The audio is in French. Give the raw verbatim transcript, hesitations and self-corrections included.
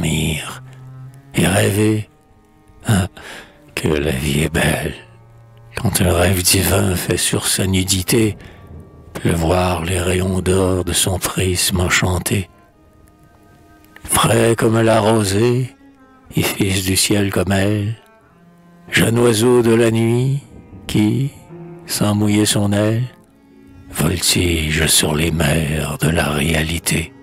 dormir et rêver hein, que la vie est belle. Quand un rêve divin fait sur sa nudité pleuvoir les rayons d'or de son prisme enchanté. Frais comme la rosée et fils du ciel comme elle, jeune oiseau de la nuit qui, sans mouiller son aile, voltige sur les mers de la réalité.